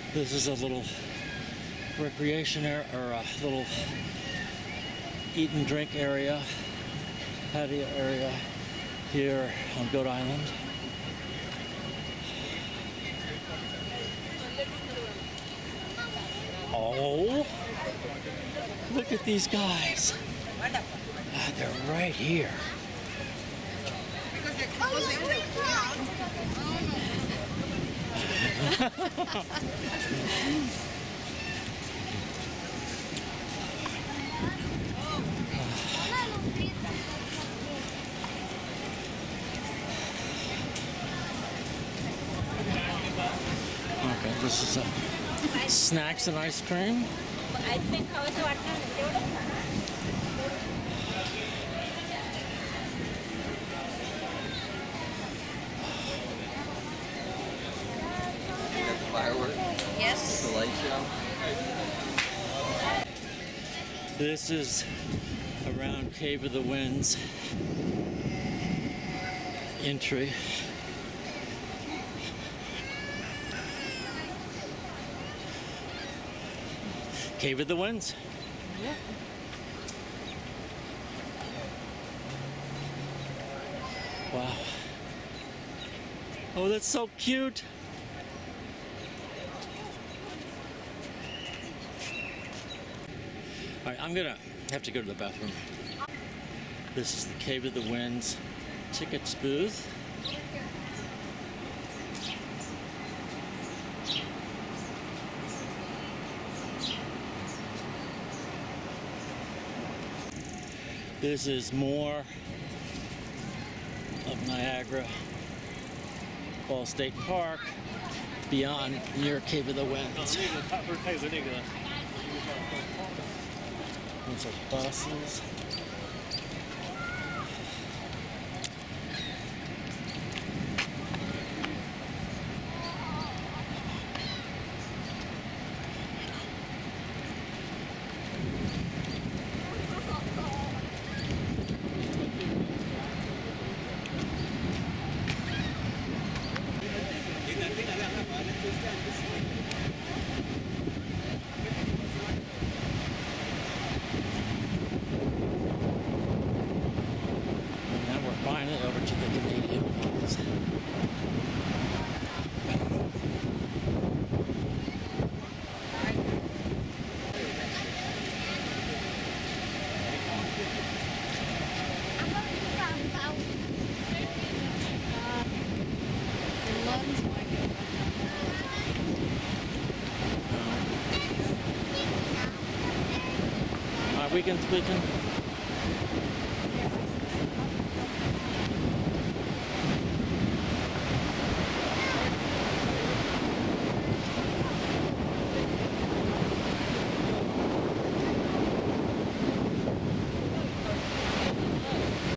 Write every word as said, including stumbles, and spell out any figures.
This is a little recreation area, or a little eat and drink area, patio area here on Goat Island. Oh, look at these guys. Ah, they're right here. Okay, this is a snacks and ice cream. I think I was Fireworks? Yes. The light show? This is around Cave of the Winds entry. Cave of the Winds. Yeah. Wow. Oh, that's so cute. All right, I'm gonna have to go to the bathroom. This is the Cave of the Winds tickets booth. This is more of Niagara Falls State Park beyond near Cave of the Winds. These are buses. Finally over to the Canadian Falls. Alright, we can, we can